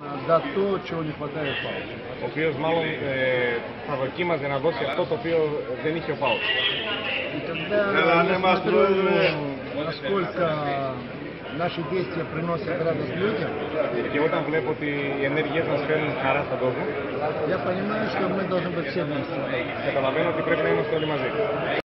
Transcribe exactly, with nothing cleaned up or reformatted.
дать то, чего не хватает Павлу. Ο οποίος μάλλον ε, θα δοκίμαζε να δώσει αυτό το οποίο δεν είχε ο Πάος. И когда я смотрю, насколько наши действия приносят радость людям, Και όταν βλέπω ότι οι ενέργειές μας φέρνουν χαρά στον κόσμο, я понимаю, что мы должны быть все вместе. καταλαβαίνω ότι πρέπει να είμαστε όλοι μαζί.